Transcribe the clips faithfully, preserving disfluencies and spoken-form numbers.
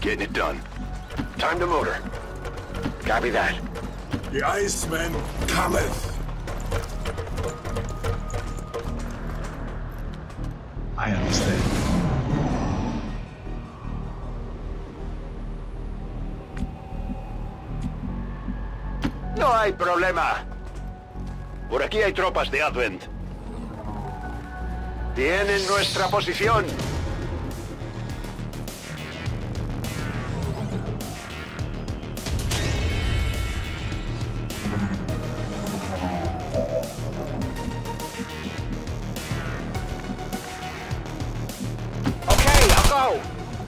Getting it done. Time to motor. Copy that. The Iceman cometh. I understand. No hay problema. Por aquí hay tropas de Advent. Tienen nuestra posición. Okay, I'll go.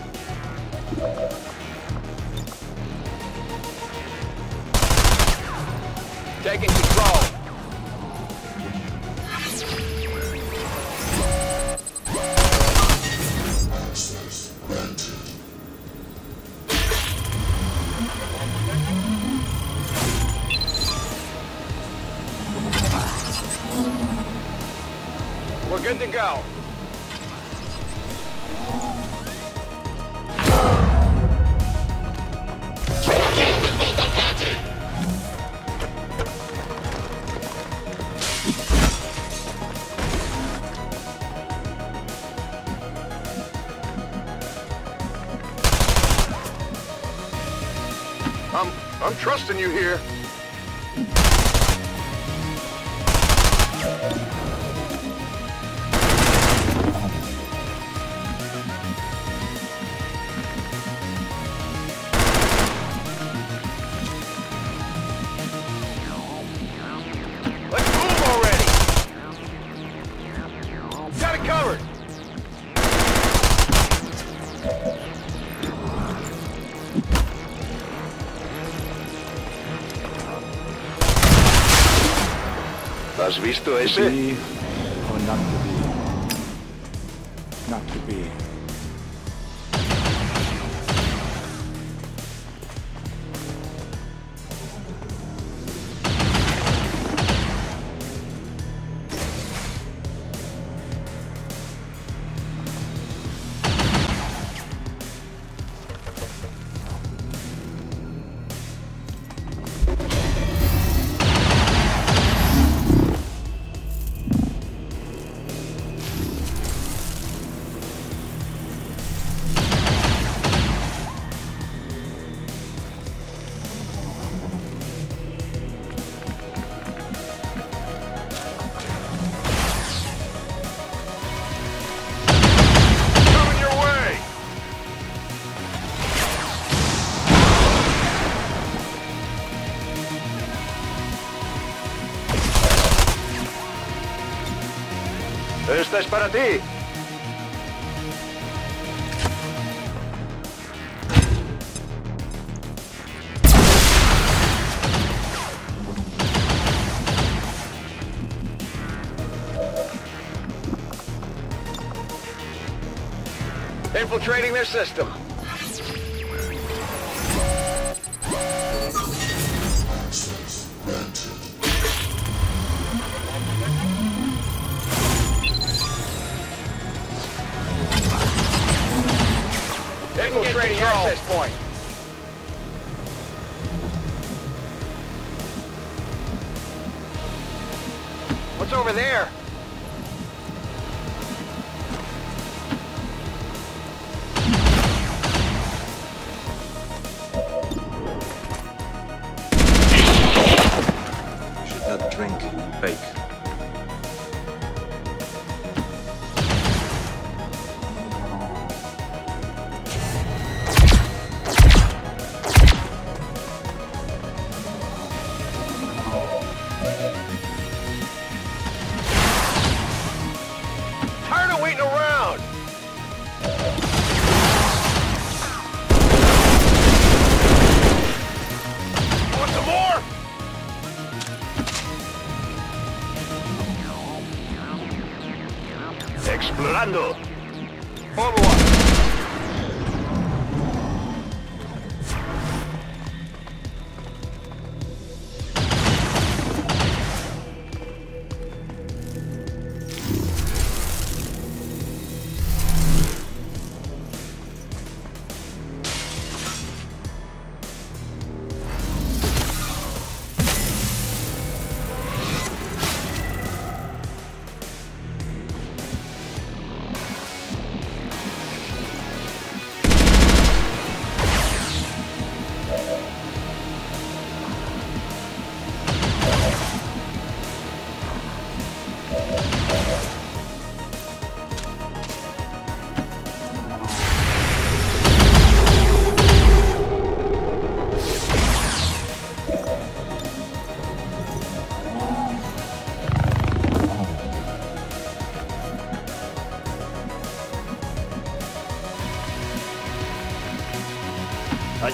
Taking control. Access granted. We're good to go. I'm, I'm trusting you here. Let's move already. Got it covered. ¿Has visto ese? To be or not to be? Not to be. Coming your way. Esta es para ti. Infiltrating their system. Access granted. Infiltrating access point. What's over there? Should not drink, bake. Tired of waiting around. Want some more? Explorando. Overwatch.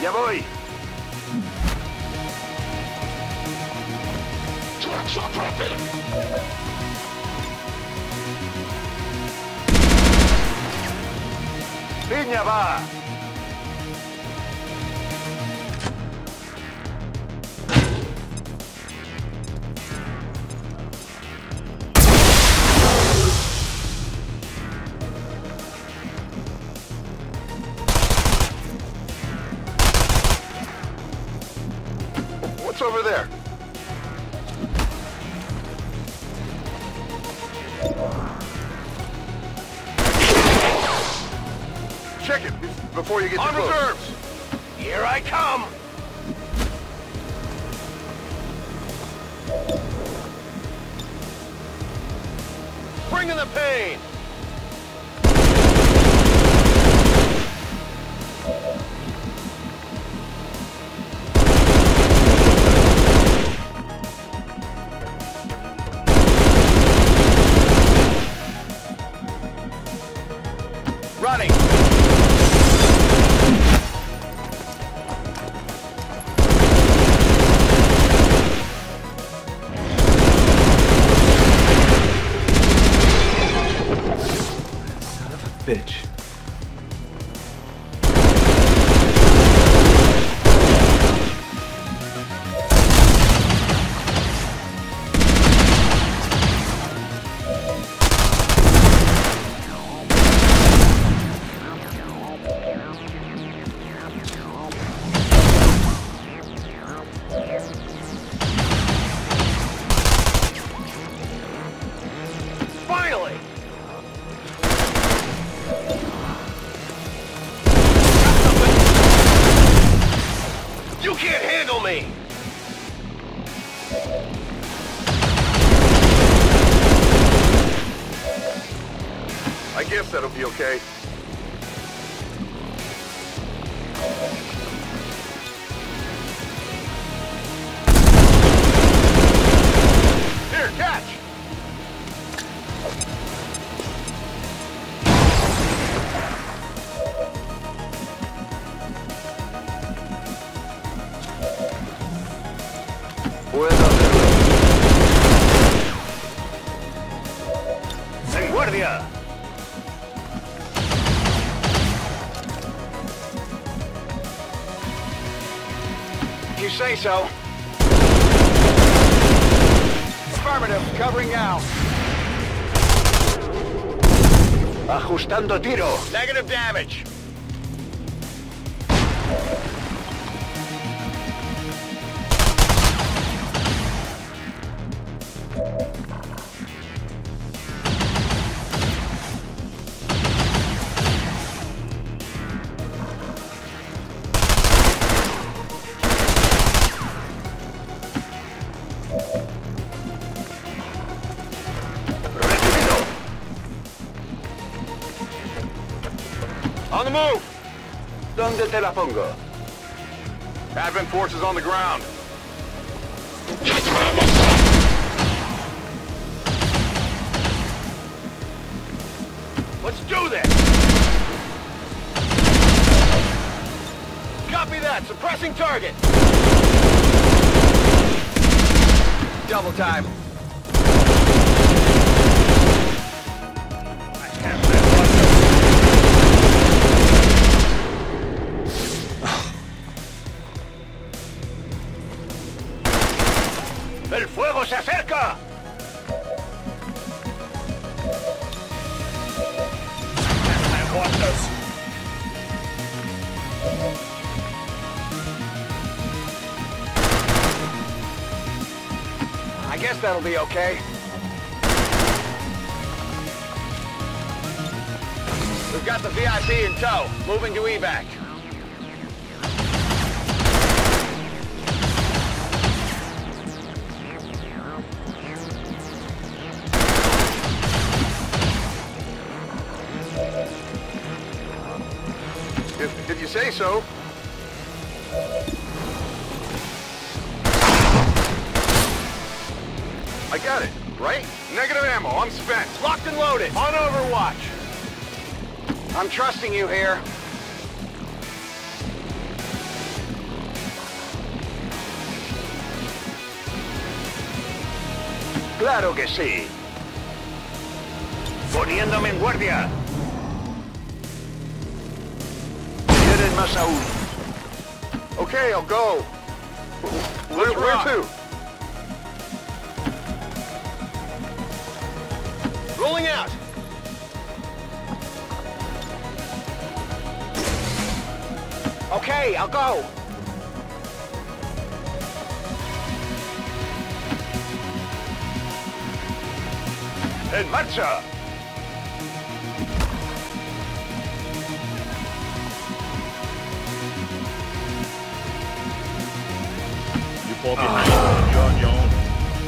Ya voy. Piña va. What's over there? Check it before you get too close. On reserves! Here I come! Bringing the pain! Running! Son of a bitch. Finally! You can't handle me! I guess that'll be okay. Here, catch! Puedo hacerlo. ¡En guardia! You say so. Affirmative, covering now. Ajustando tiro. Negative damage. On the move! ¿Dónde te la pongo? Advent forces on the ground. Let's do this! Copy that! Suppressing target! Double time. ¡El fuego se acerca! I want this. I guess that'll be okay. We've got the V I P in tow, moving to evac. If, if you say so. I got it, right? Negative ammo, I'm spent. Locked and loaded, on overwatch. I'm trusting you here. Claro que sí. Poniéndome en guardia. Tienen más aún. Okay, I'll go. Where, where to? Rolling out. Okay, I'll go. ¡En marcha! You fall behind. You're on your own.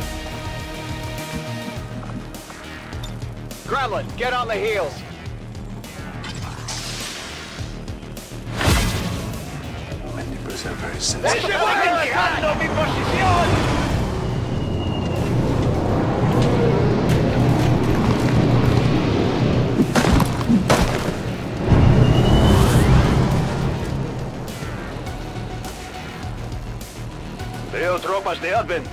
Gremlin, get on the heels. Are very sensitive. ¡Se va dejando mi posición! Veo tropas de Advent.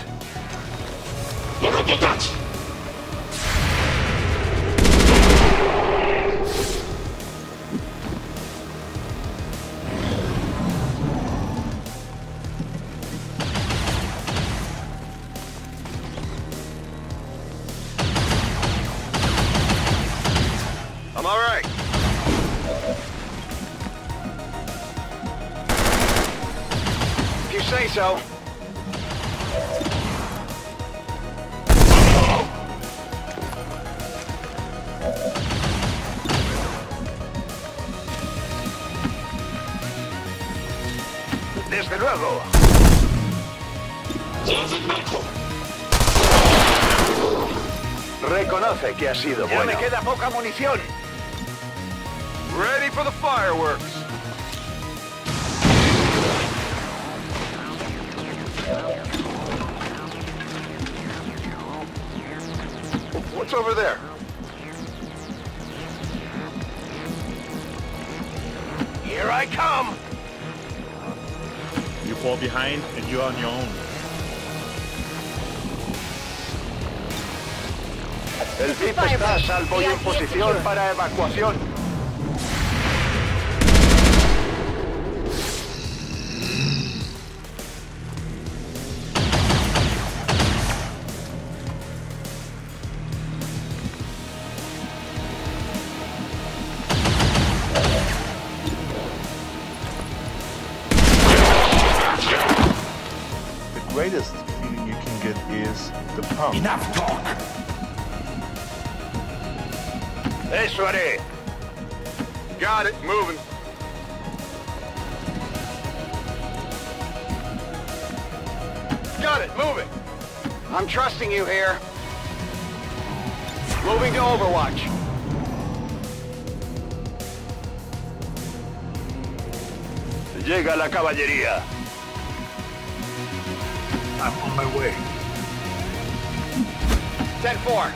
I'm all right. If you say so. Desde luego. Reconoce que ha sido bueno. Ya me queda poca munición. Ready for the fireworks. What's over there? Here I come. You fall behind and you're on your own. El V I P está a salvo y en posición para evacuación. The greatest feeling you can get is the pump. Enough talk. Eso haré. Got it, moving. Got it, moving. I'm trusting you here. Moving to Overwatch. Llega la caballería. I'm on my way. ten four.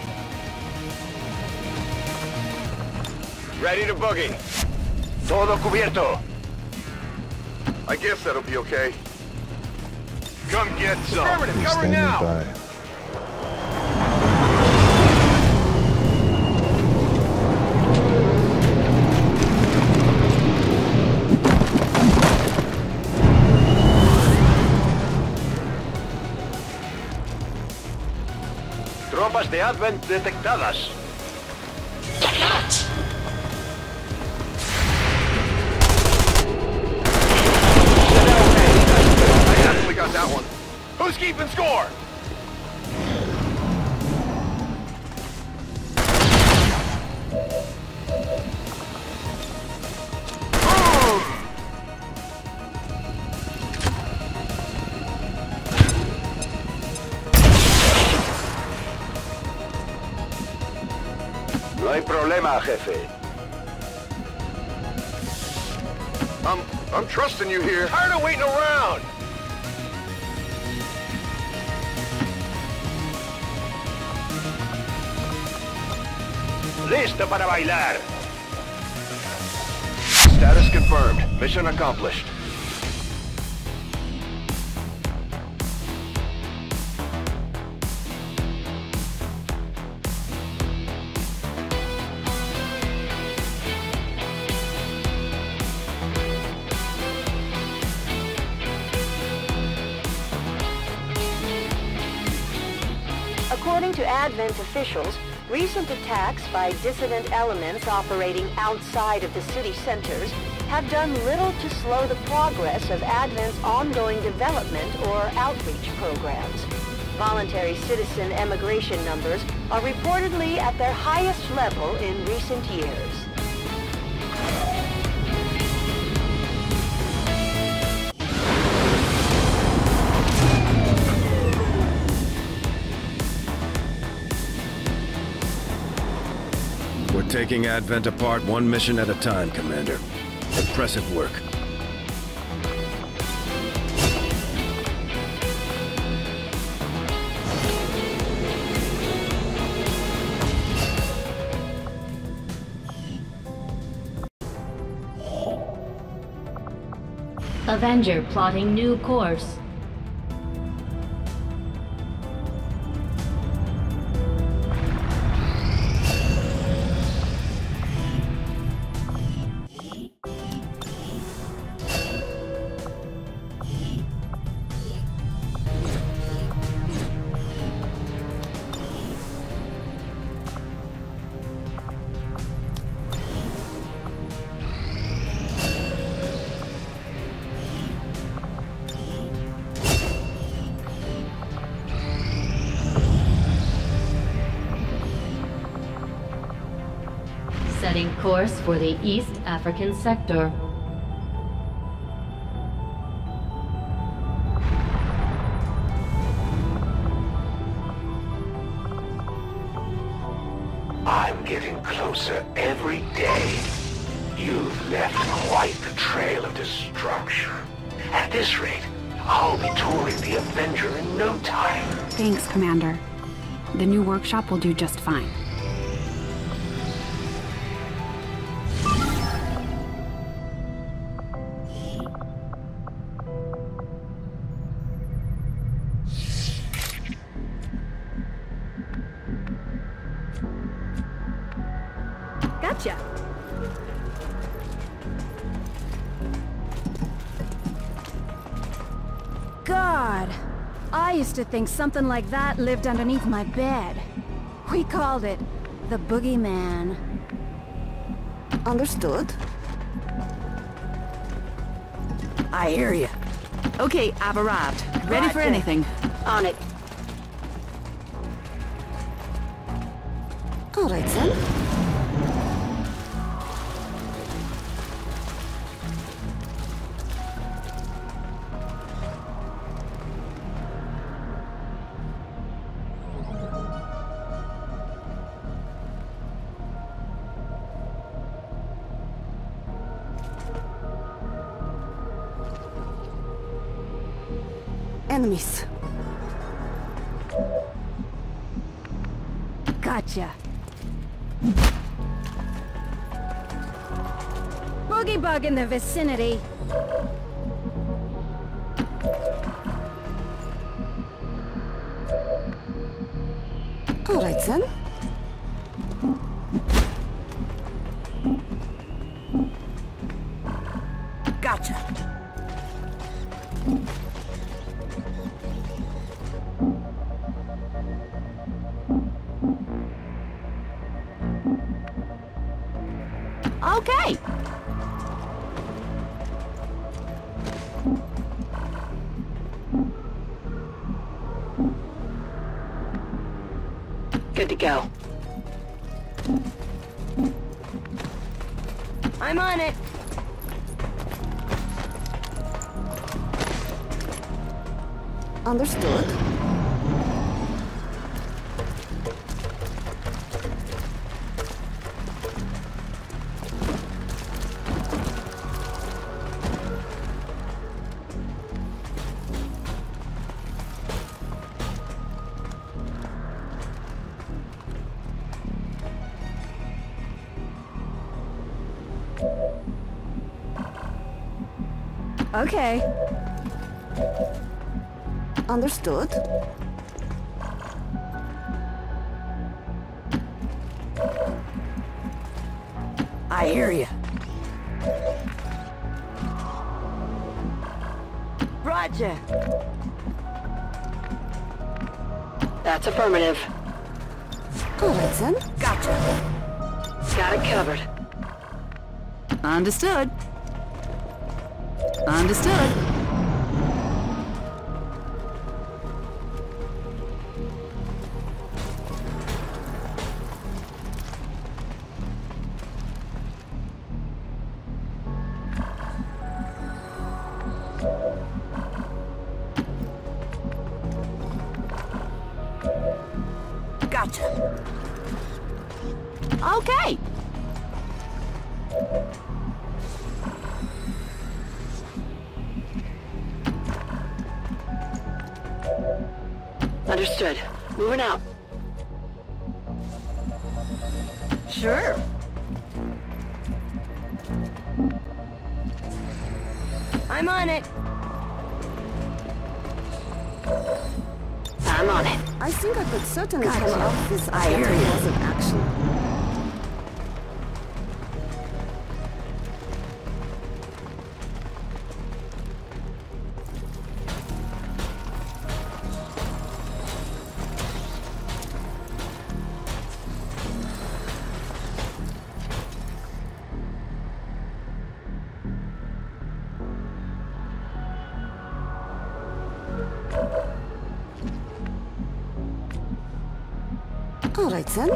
Ready to boogie. Todo cubierto. I guess that'll be okay. Come get some. Affirmative, He's cover standing now. by. Tropas de Advent detectadas. I actually got that one. Who's keeping score? No hay problema, jefe. I'm I'm trusting you here. Tired of waiting around. Listo para bailar. Status confirmed. Mission accomplished. According to Advent officials, recent attacks by dissident elements operating outside of the city centers have done little to slow the progress of Advent's ongoing development or outreach programs. Voluntary citizen emigration numbers are reportedly at their highest level in recent years. We're taking Advent apart one mission at a time, Commander. Impressive work. Avenger plotting new course. Setting course for the East African sector. I'm getting closer every day. You've left quite the trail of destruction. At this rate, I'll be touring the Avenger in no time. Thanks, Commander. The new workshop will do just fine. Gotcha. God, I used to think something like that lived underneath my bed. We called it the Boogeyman. Understood. I hear you. Okay, I've arrived. Ready Right for there. anything. On it. All right, then. Enemies. Gotcha. Boogie bug in the vicinity. All right, then. Gotcha. Okay. Good to go. I'm on it. Understood. Okay. Understood. I hear you. Roger. That's affirmative. All right, then. Gotcha. Got it covered. Understood. Understood. Gotcha. Okay. Understood. Moving out. Sure. I'm on it. I'm on it. I think I could certainly Gotcha. come off this I hear getting you. lots of action. All right, then.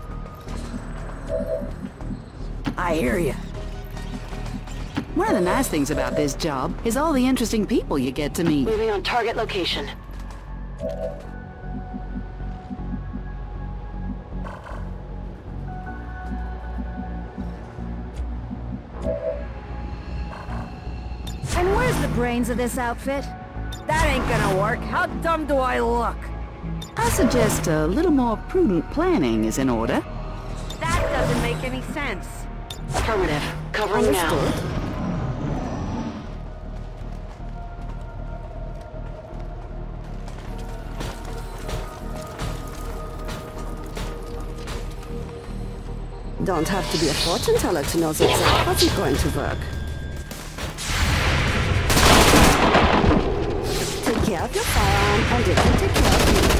I hear you. One of the nice things about this job is all the interesting people you get to meet. Moving on target location. And where's the brains of this outfit? That ain't gonna work. How dumb do I look? I suggest a little more prudent planning is in order. That doesn't make any sense. Affirmative. Covering now. Don't have to be a fortune teller to know that that wasn't going to work. Take care of your firearm, and it will take care of you.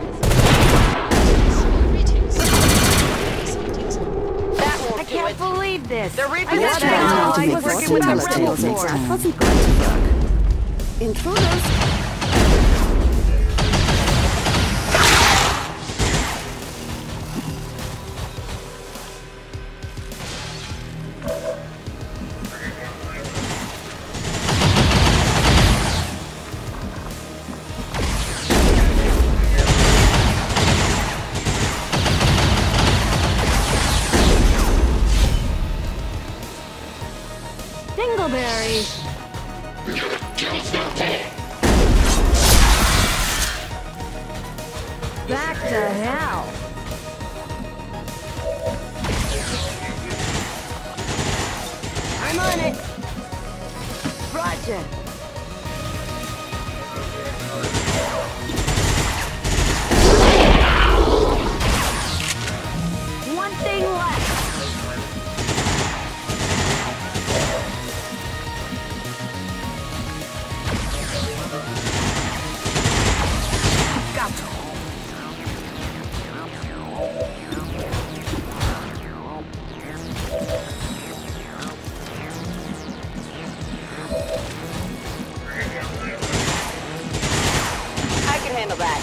That won't I do can't it. believe this. They're I repositioning. thought I to was make working fortune with teller a rebel tales next force. time. That wasn't going to work. Intruders. Dingleberry. Back to hell. I'm on it. Roger. One thing left. Gotcha. I can handle that.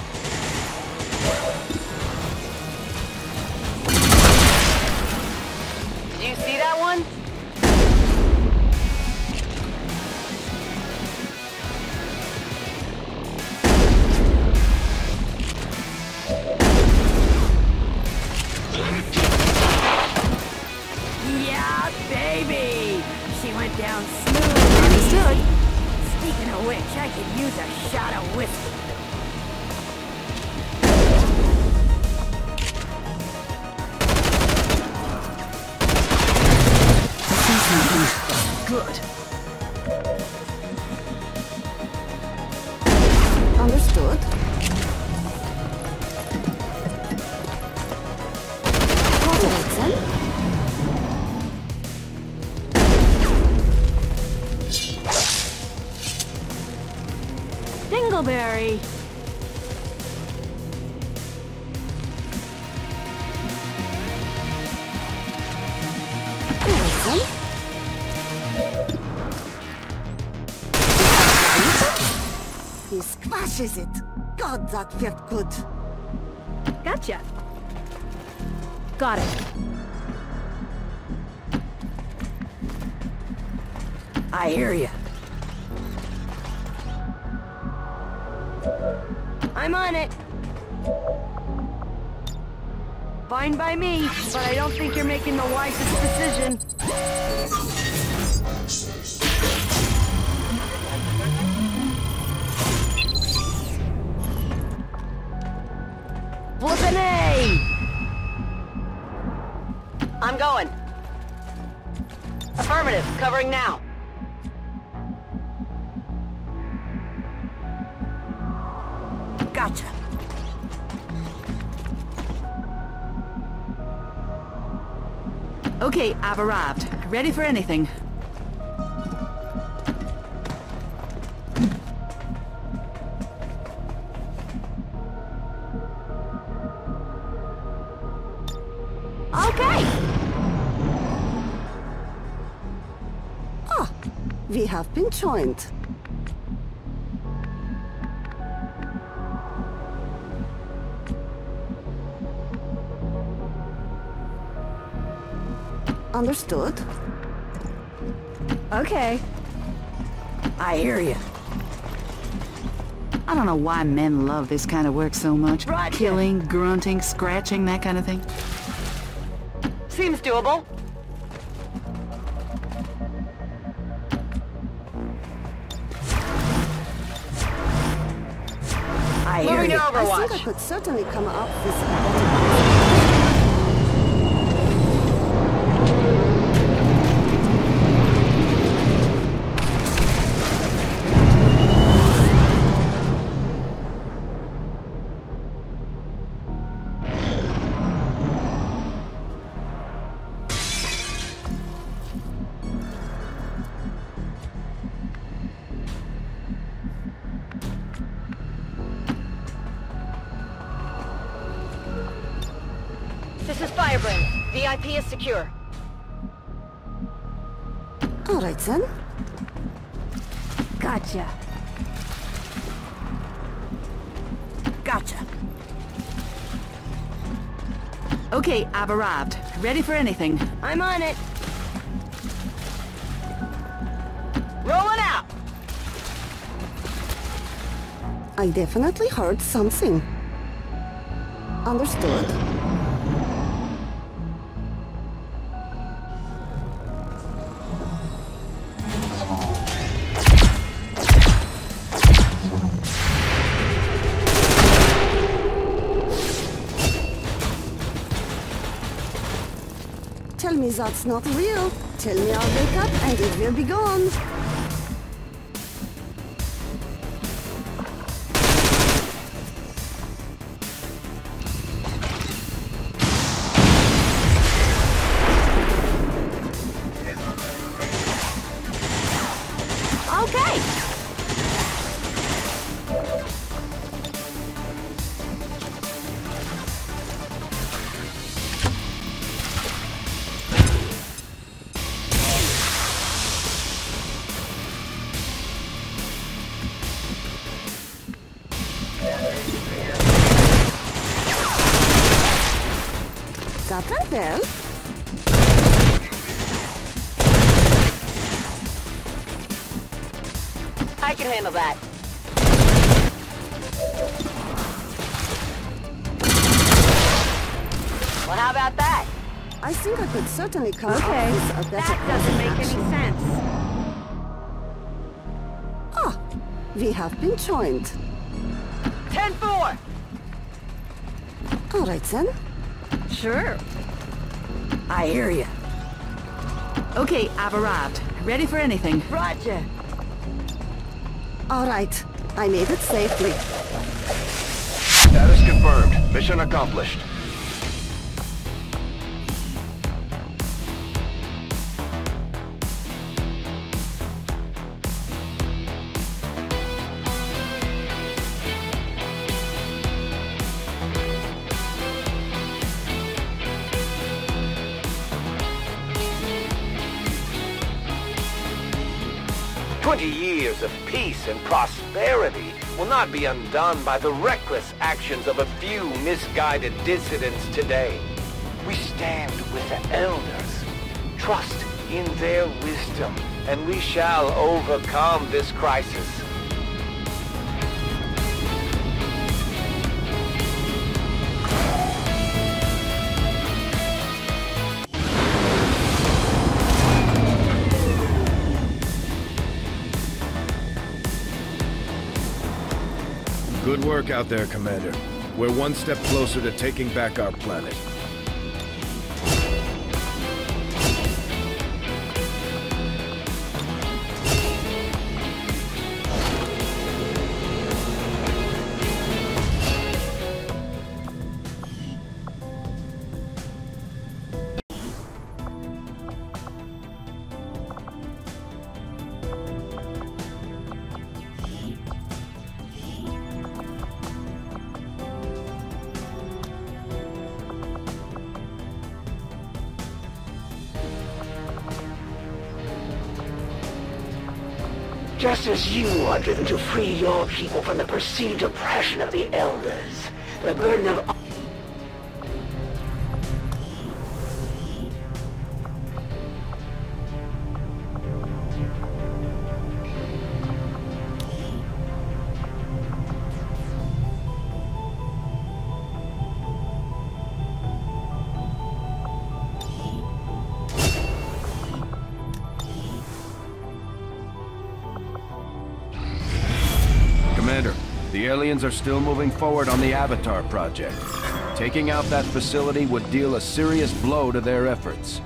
Did you see that one? Yeah, baby! She went down smooth. Understood. Speaking of which, I could use a shot of whiskey. Good. Understood. All right, then. Dingleberry. then. He squashes it. God, that felt good. Gotcha. Got it. I hear you. I'm on it. Fine by me, but I don't think you're making the wisest decision. Flippin' A! I'm going. Affirmative, covering now. Gotcha. Okay, I've arrived. Ready for anything. Okay. Ah, we have been joined. Understood. Okay. I hear you. I don't know why men love this kind of work so much. Roger. Killing, grunting, scratching, that kind of thing. Seems doable. I hear Moving you. to I Overwatch. think I could certainly come up with a better. This is Firebrand. V I P is secure. All right then. Gotcha. Gotcha. Okay, I've arrived. Ready for anything. I'm on it. Rolling out. I definitely heard something. Understood. Tell me that's not real. Tell me I'll wake up and it will be gone. Okay. That went well. I can handle that. Well, how about that? I think I could certainly come Okay. up with a better That doesn't make any action. sense. Ah, we have been joined. ten four. All right then. Sure. I hear you. Okay, I've arrived. Ready for anything. Roger. All right, I made it safely. Status confirmed. Mission accomplished. Twenty years of peace and prosperity will not be undone by the reckless actions of a few misguided dissidents today. We stand with the elders. Trust in their wisdom, and we shall overcome this crisis. Good work out there, Commander. We're one step closer to taking back our planet. Just as you are driven to free your people from the perceived oppression of the elders, the burden of... Commander, the aliens are still moving forward on the Avatar project. Taking out that facility would deal a serious blow to their efforts.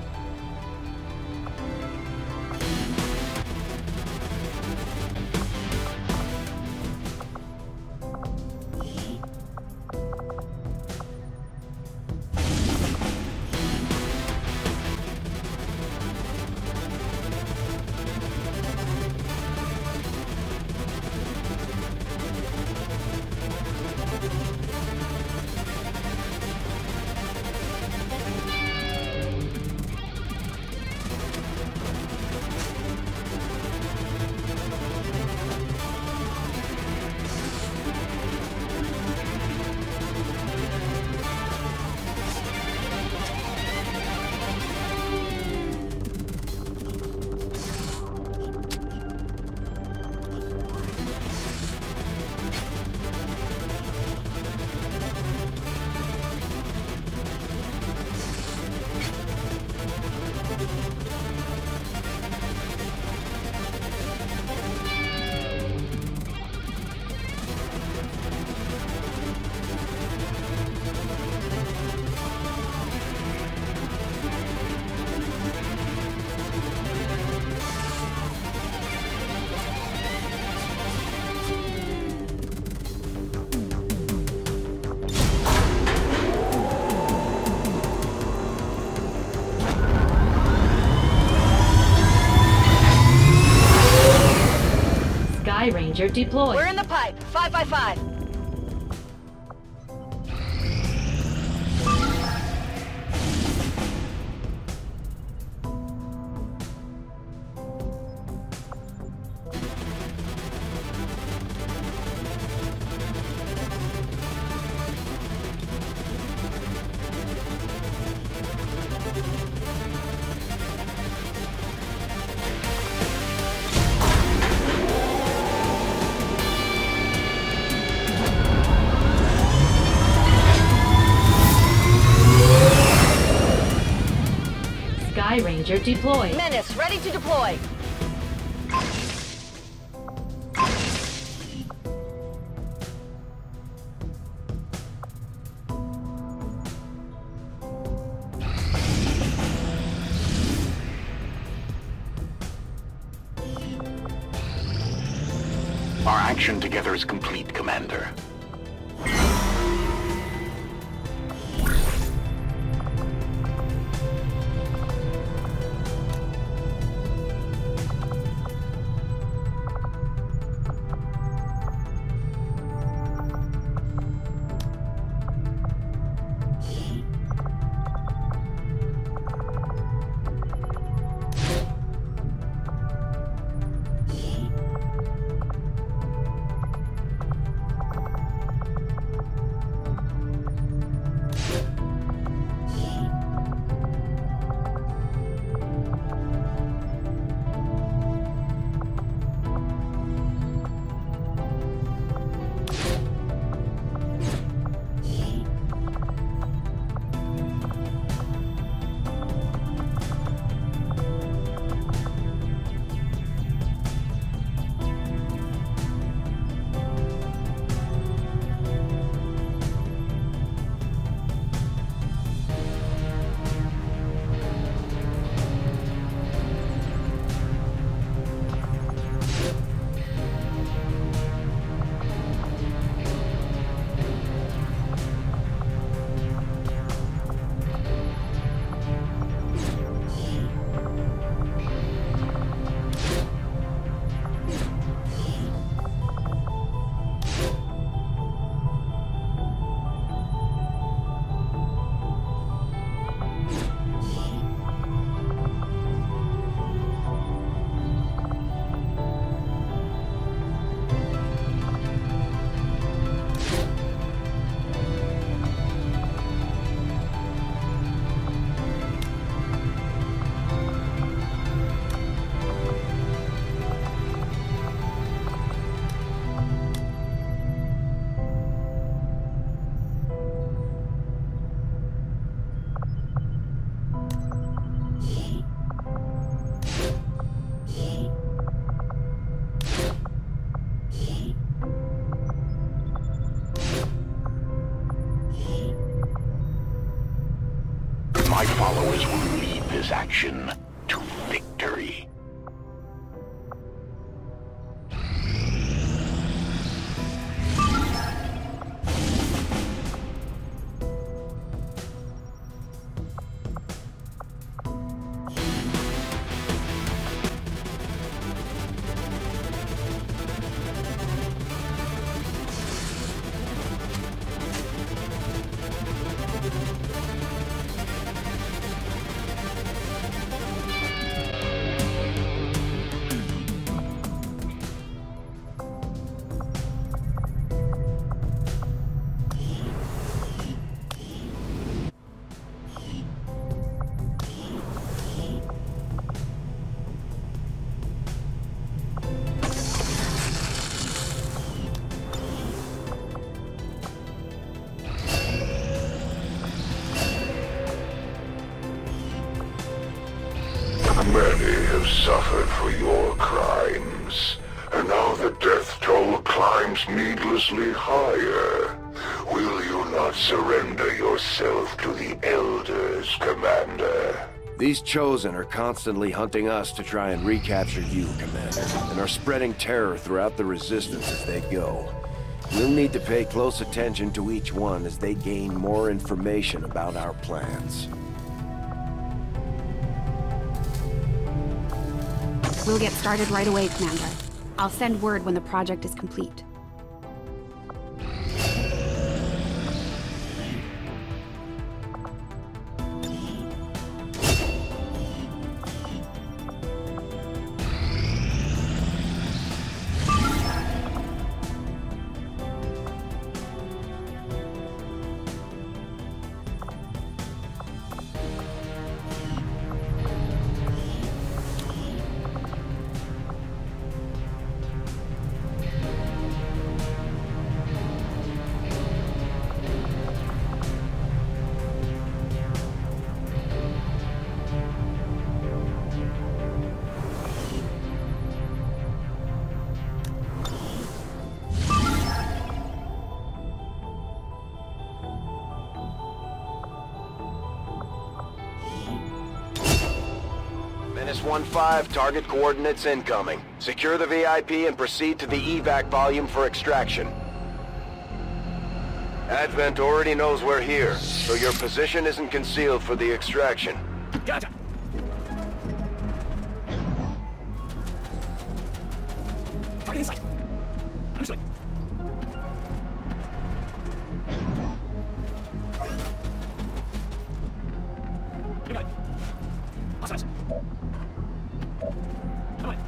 Ranger deployed. We're in the pipe. Five by five. Ranger deployed. Menace, ready to deploy. Our action together is complete, Commander. followers will lead this action to victory. Many have suffered for your crimes, and now the death toll climbs needlessly higher. Will you not surrender yourself to the Elders, Commander? These Chosen are constantly hunting us to try and recapture you, Commander, and are spreading terror throughout the Resistance as they go. We'll need to pay close attention to each one as they gain more information about our plans. We'll get started right away, Commander. I'll send word when the project is complete. one five, target coordinates incoming. Secure the V I P and proceed to the evac volume for extraction. Advent already knows we're here, so your position isn't concealed for the extraction. Gotcha. Target in sight. Understood. Good night. Hostiles. Come on.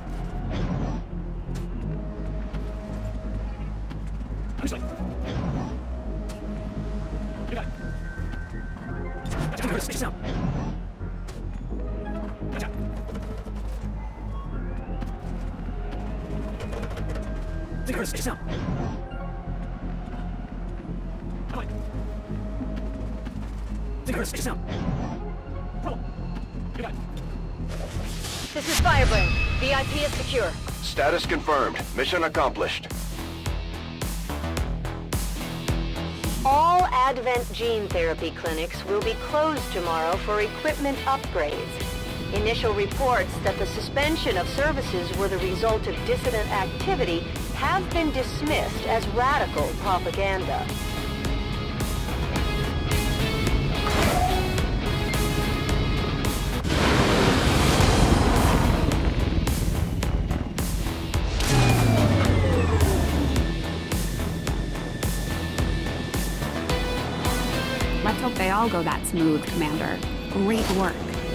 Understood. Good night. Gotcha. Good. Stay down. Gotcha. Take her, stay down. Come on. Take her, stay down. Roll. Good night. This is Firebrand. V I P is secure. Status confirmed. Mission accomplished. All Advent gene therapy clinics will be closed tomorrow for equipment upgrades. Initial reports that the suspension of services were the result of dissident activity have been dismissed as radical propaganda. Let's hope they all go that smooth, Commander. Great work.